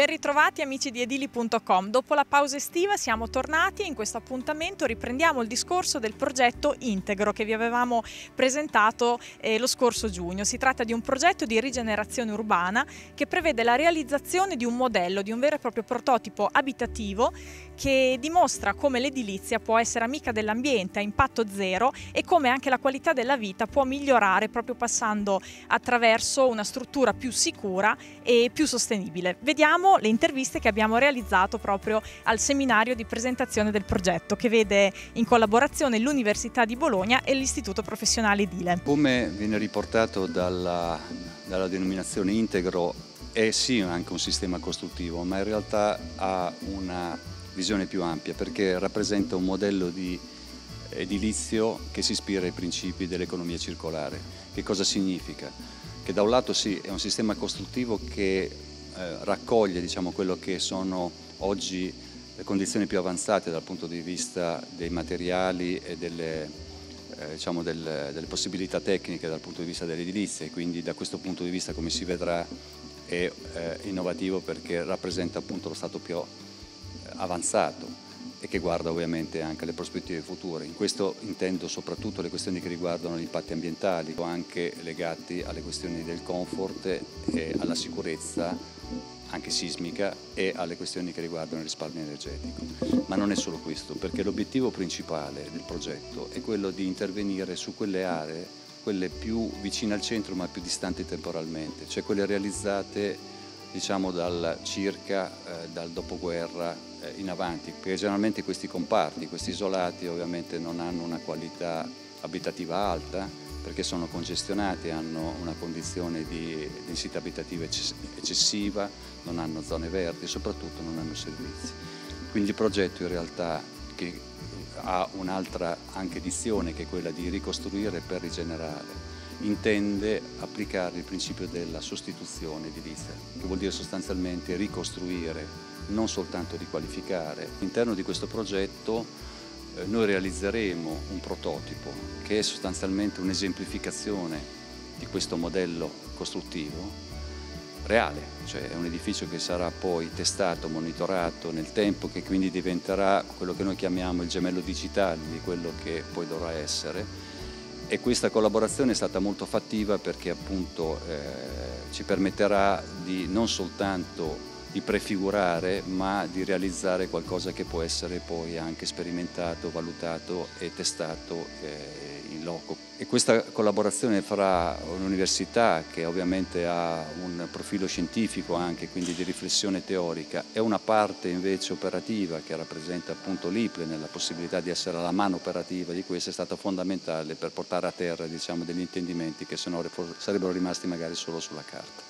ritrovati amici di edili.com. Dopo la pausa estiva siamo tornati e in questo appuntamento riprendiamo il discorso del progetto Integro che vi avevamo presentato lo scorso giugno. Si tratta di un progetto di rigenerazione urbana che prevede la realizzazione di un modello, di un vero e proprio prototipo abitativo che dimostra come l'edilizia può essere amica dell'ambiente, a impatto zero, e come anche la qualità della vita può migliorare proprio passando attraverso una struttura più sicura e più sostenibile. Vediamo le interviste che abbiamo realizzato proprio al seminario di presentazione del progetto che vede in collaborazione l'Università di Bologna e l'Istituto Professionale Edile. Come viene riportato dalla denominazione Integro, è sì anche un sistema costruttivo, ma in realtà ha una visione più ampia perché rappresenta un modello di edilizio che si ispira ai principi dell'economia circolare. Che cosa significa? Che da un lato sì, è un sistema costruttivo che raccoglie quello che sono oggi le condizioni più avanzate dal punto di vista dei materiali e delle possibilità tecniche dal punto di vista dell'edilizia, e quindi da questo punto di vista, come si vedrà, è innovativo perché rappresenta appunto lo stato più avanzato e che guarda ovviamente anche alle prospettive future. In questo intendo soprattutto le questioni che riguardano gli impatti ambientali, anche legati alle questioni del comfort e alla sicurezza anche sismica e alle questioni che riguardano il risparmio energetico. Ma non è solo questo, perché l'obiettivo principale del progetto è quello di intervenire su quelle aree, quelle più vicine al centro ma più distanti temporalmente, cioè quelle realizzate dal dopoguerra in avanti, perché generalmente questi comparti, questi isolati ovviamente non hanno una qualità abitativa alta perché sono congestionati, hanno una condizione di densità abitativa eccessiva, non hanno zone verdi e soprattutto non hanno servizi. Quindi il progetto in realtà, che ha un'altra anche dizione che è quella di ricostruire per rigenerare, intende applicare il principio della sostituzione edilizia, che vuol dire sostanzialmente ricostruire, non soltanto riqualificare. All'interno di questo progetto noi realizzeremo un prototipo che è sostanzialmente un'esemplificazione di questo modello costruttivo reale, cioè è un edificio che sarà poi testato, monitorato nel tempo, che quindi diventerà quello che noi chiamiamo il gemello digitale di quello che poi dovrà essere. E questa collaborazione è stata molto fattiva perché appunto ci permetterà di non soltanto di prefigurare, ma di realizzare qualcosa che può essere poi anche sperimentato, valutato e testato in loco. E questa collaborazione fra un'università che ovviamente ha un profilo scientifico anche, quindi di riflessione teorica, e una parte invece operativa che rappresenta appunto l'IPLE nella possibilità di essere la mano operativa di questo, è stata fondamentale per portare a terra degli intendimenti che sennò sarebbero rimasti magari solo sulla carta.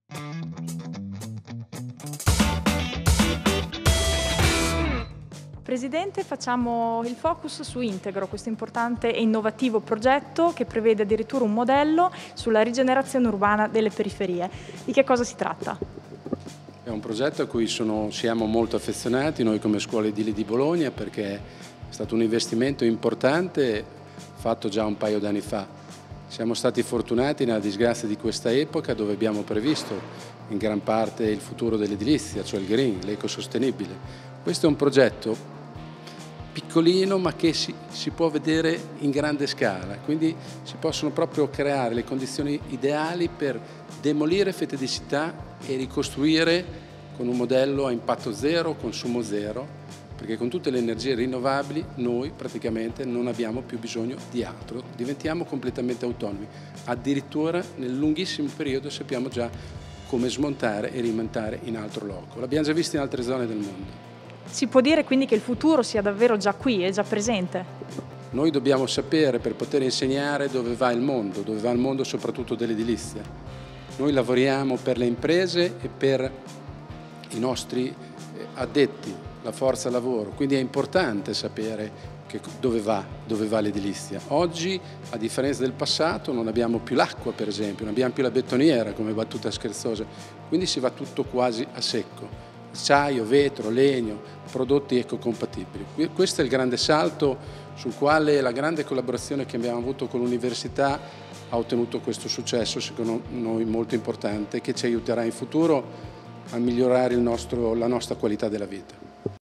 Presidente, facciamo il focus su Integro, questo importante e innovativo progetto che prevede addirittura un modello sulla rigenerazione urbana delle periferie. Di che cosa si tratta? È un progetto a cui siamo molto affezionati noi come Scuola Edile di Bologna, perché è stato un investimento importante fatto già un paio d'anni fa. Siamo stati fortunati nella disgrazia di questa epoca dove abbiamo previsto in gran parte il futuro dell'edilizia, cioè il green, l'ecosostenibile. Questo è un progetto piccolino ma che si può vedere in grande scala, quindi si possono proprio creare le condizioni ideali per demolire fette di città e ricostruire con un modello a impatto zero, consumo zero, perché con tutte le energie rinnovabili noi praticamente non abbiamo più bisogno di altro, diventiamo completamente autonomi, addirittura nel lunghissimo periodo sappiamo già come smontare e rimontare in altro loco, l'abbiamo già visto in altre zone del mondo. Si può dire quindi che il futuro sia davvero già qui, è già presente? Noi dobbiamo sapere per poter insegnare dove va il mondo soprattutto dell'edilizia. Noi lavoriamo per le imprese e per i nostri addetti, la forza lavoro, quindi è importante sapere dove va l'edilizia. Oggi, a differenza del passato, non abbiamo più l'acqua per esempio, non abbiamo più la bettoniera come battuta scherzosa, quindi si va tutto quasi a secco. Acciaio, vetro, legno, prodotti ecocompatibili. Questo è il grande salto sul quale la grande collaborazione che abbiamo avuto con l'università ha ottenuto questo successo, secondo noi molto importante, che ci aiuterà in futuro a migliorare la nostra qualità della vita.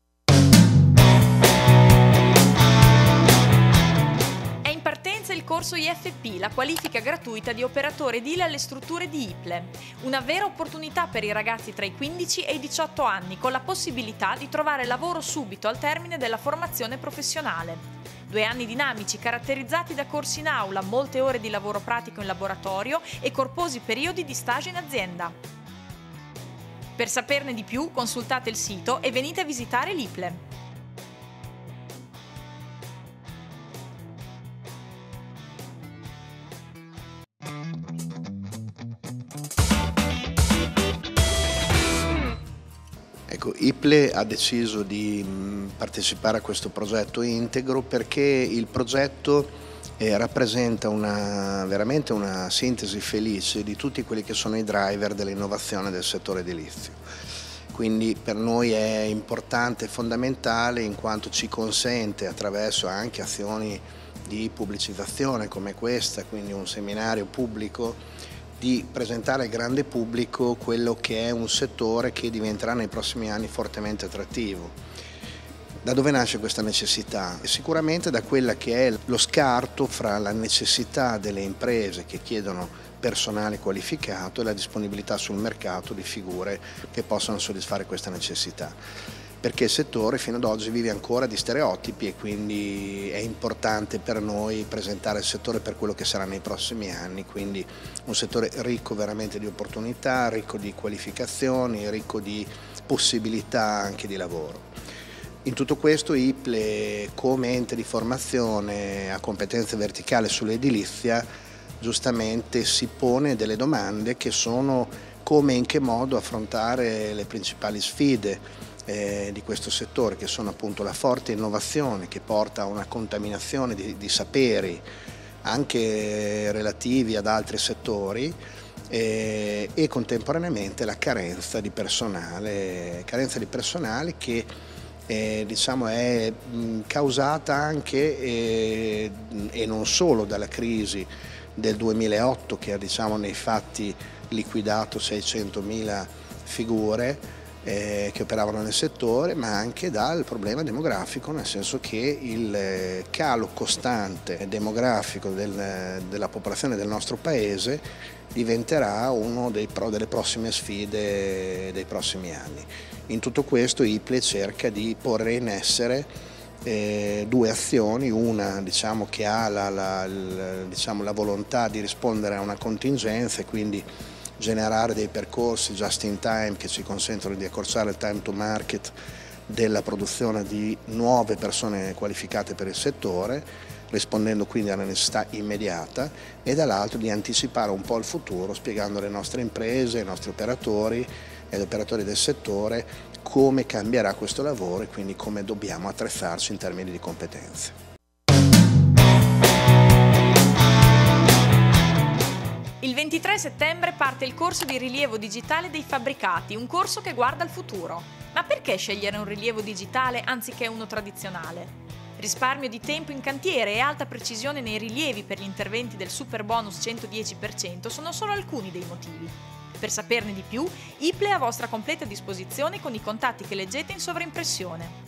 Il corso IFP, la qualifica gratuita di operatore edile alle strutture di IPLE. Una vera opportunità per i ragazzi tra i 15 e i 18 anni, con la possibilità di trovare lavoro subito al termine della formazione professionale. 2 anni dinamici caratterizzati da corsi in aula, molte ore di lavoro pratico in laboratorio e corposi periodi di stage in azienda. Per saperne di più, consultate il sito e venite a visitare l'IPLE. Ecco, IPLE ha deciso di partecipare a questo progetto integro perché il progetto rappresenta veramente una sintesi felice di tutti quelli che sono i driver dell'innovazione del settore edilizio. Quindi per noi è importante e fondamentale in quanto ci consente, attraverso anche azioni di pubblicizzazione come questa, quindi un seminario pubblico, di presentare al grande pubblico quello che è un settore che diventerà nei prossimi anni fortemente attrattivo. Da dove nasce questa necessità? Sicuramente da quella che è lo scarto fra la necessità delle imprese che chiedono personale qualificato e la disponibilità sul mercato di figure che possano soddisfare questa necessità. Perché il settore fino ad oggi vive ancora di stereotipi e quindi è importante per noi presentare il settore per quello che sarà nei prossimi anni, quindi un settore ricco veramente di opportunità, ricco di qualificazioni, ricco di possibilità anche di lavoro. In tutto questo IPLE, come ente di formazione a competenze verticali sull'edilizia, giustamente si pone delle domande che sono come e in che modo affrontare le principali sfide di questo settore, che sono appunto la forte innovazione che porta a una contaminazione di saperi anche relativi ad altri settori e contemporaneamente la carenza di personale che diciamo è causata anche e non solo dalla crisi del 2008 che ha nei fatti liquidato 600.000 figure che operavano nel settore, ma anche dal problema demografico, nel senso che il calo costante demografico della popolazione del nostro paese diventerà una delle prossime sfide dei prossimi anni. In tutto questo IPLE cerca di porre in essere 2 azioni, una che ha la volontà di rispondere a una contingenza e quindi generare dei percorsi just in time che ci consentono di accorciare il time to market della produzione di nuove persone qualificate per il settore, rispondendo quindi alla necessità immediata, e dall'altro di anticipare un po' il futuro spiegando alle nostre imprese, ai nostri operatori e agli operatori del settore come cambierà questo lavoro e quindi come dobbiamo attrezzarci in termini di competenze. Il 23 settembre parte il corso di rilievo digitale dei fabbricati, un corso che guarda al futuro. Ma perché scegliere un rilievo digitale anziché uno tradizionale? Risparmio di tempo in cantiere e alta precisione nei rilievi per gli interventi del Superbonus 110% sono solo alcuni dei motivi. Per saperne di più, IPLE è a vostra completa disposizione con i contatti che leggete in sovraimpressione.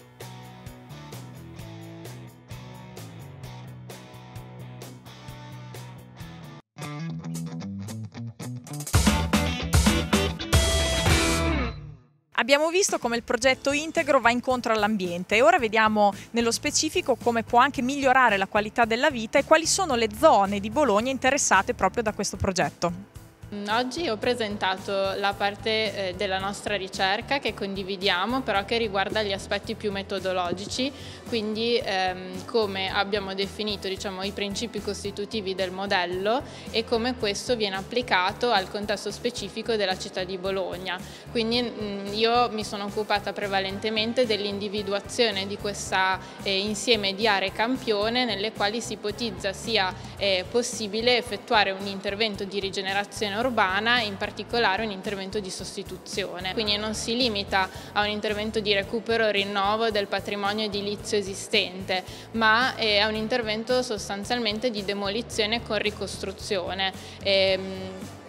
Abbiamo visto come il progetto integro va incontro all'ambiente e ora vediamo nello specifico come può anche migliorare la qualità della vita e quali sono le zone di Bologna interessate proprio da questo progetto. Oggi ho presentato la parte della nostra ricerca che condividiamo, però che riguarda gli aspetti più metodologici, quindi come abbiamo definito i principi costitutivi del modello e come questo viene applicato al contesto specifico della città di Bologna. Quindi io mi sono occupata prevalentemente dell'individuazione di questo insieme di aree campione nelle quali si ipotizza sia possibile effettuare un intervento di rigenerazione urbana, in particolare un intervento di sostituzione. Quindi non si limita a un intervento di recupero o rinnovo del patrimonio edilizio esistente, ma è un intervento sostanzialmente di demolizione con ricostruzione.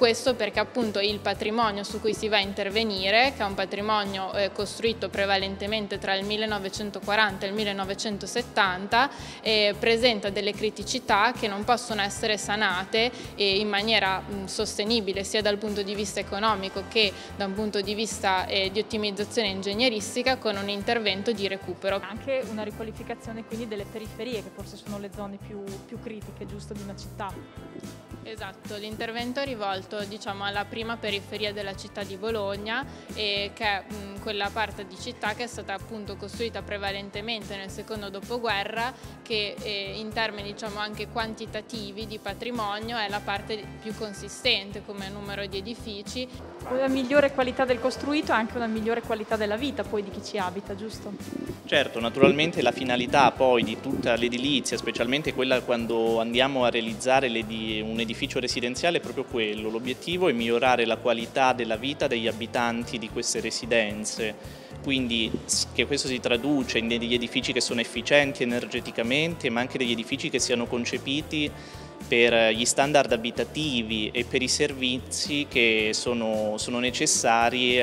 Questo perché appunto il patrimonio su cui si va a intervenire, che è un patrimonio costruito prevalentemente tra il 1940 e il 1970, presenta delle criticità che non possono essere sanate in maniera sostenibile sia dal punto di vista economico che da un punto di vista di ottimizzazione ingegneristica, con un intervento di recupero. Anche una riqualificazione quindi delle periferie, che forse sono le zone più critiche, giusto, di una città. Esatto, l'intervento è rivolto, diciamo, alla prima periferia della città di Bologna, che è quella parte di città che è stata appunto costruita prevalentemente nel secondo dopoguerra, che in termini, diciamo, anche quantitativi di patrimonio è la parte più consistente come numero di edifici. Una migliore qualità del costruito e anche una migliore qualità della vita poi di chi ci abita, giusto? Certo, naturalmente la finalità poi di tutta l'edilizia, specialmente quella quando andiamo a realizzare un edificio residenziale, è proprio quello. L'obiettivo è migliorare la qualità della vita degli abitanti di queste residenze, quindi che questo si traduce in degli edifici che sono efficienti energeticamente, ma anche degli edifici che siano concepiti per gli standard abitativi e per i servizi che sono necessari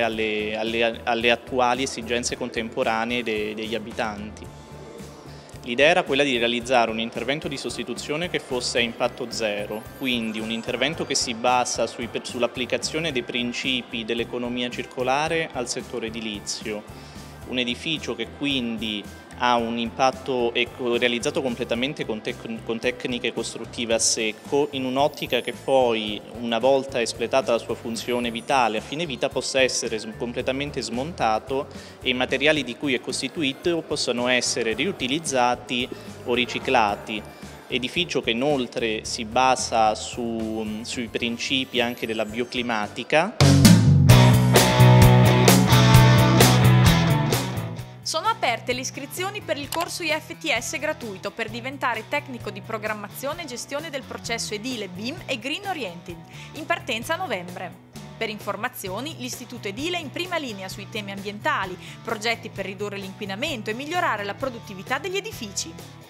alle attuali esigenze contemporanee degli abitanti. L'idea era quella di realizzare un intervento di sostituzione che fosse a impatto zero, quindi un intervento che si basa sull'applicazione dei principi dell'economia circolare al settore edilizio. Un edificio che quindi ha un impatto realizzato completamente con tecniche costruttive a secco, in un'ottica che poi, una volta espletata la sua funzione vitale a fine vita, possa essere completamente smontato e i materiali di cui è costituito possano essere riutilizzati o riciclati. Edificio che inoltre si basa sui principi anche della bioclimatica. Sono aperte le iscrizioni per il corso IFTS gratuito per diventare tecnico di programmazione e gestione del processo edile BIM e Green Oriented, in partenza a novembre. Per informazioni, l'Istituto Edile è in prima linea sui temi ambientali, progetti per ridurre l'inquinamento e migliorare la produttività degli edifici.